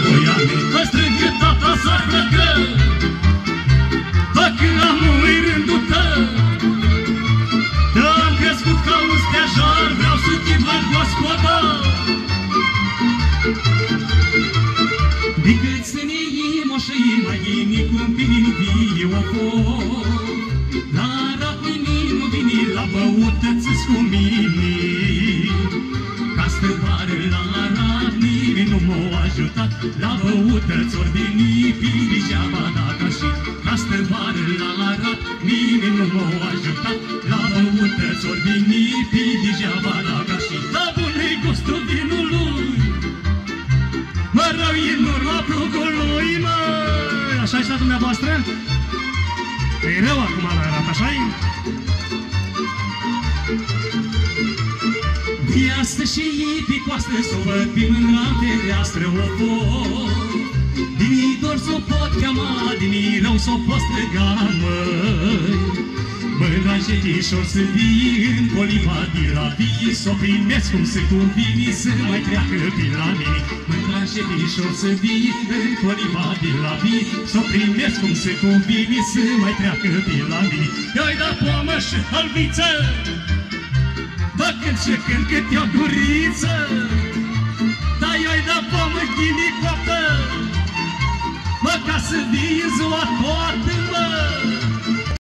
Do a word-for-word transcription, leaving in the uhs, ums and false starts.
doi ani. Mă strângă tata să plăcă, dacă amui rândul tău. Te-am crescut ca un stejar, vreau să te văd gospodar. Decât să ne iei moșii mai ghini cum bine nu vie o foc. La rat nimeni nu vine la băutăți-ți cu mine. Ca stăvară la rat nimeni nu m-a ajutat. La băutăți ori veni pe degeaba dacă și. Ca stăvară la rat nimeni nu m-a ajutat. La băutăți ori veni pe degeaba dacă și. Da bun-i gustul vinului, mă rău e în urma plugului, măi! Așa-i stat dumneavoastră? E rău acum la rat, așa-i? De astăzi și ei pe coastă s-o văd pe mândra fereastră o pot. Din-i dor s-o pot chema, din-i rău s-o pot străga, măi. Mândra jetișor să vii în poliva de la vii, s-o primesc cum se cuvine să mai treacă pe la mine. Mândra jetișor să vii în poliva de la vii, s-o primesc cum se cuvine să mai treacă pe la mine. I-ai dat pomă și halviță, bă, când și când cât e o guriță, dar i-ai dat pomă ghini coaptă, mă, ca să vii în ziua toată.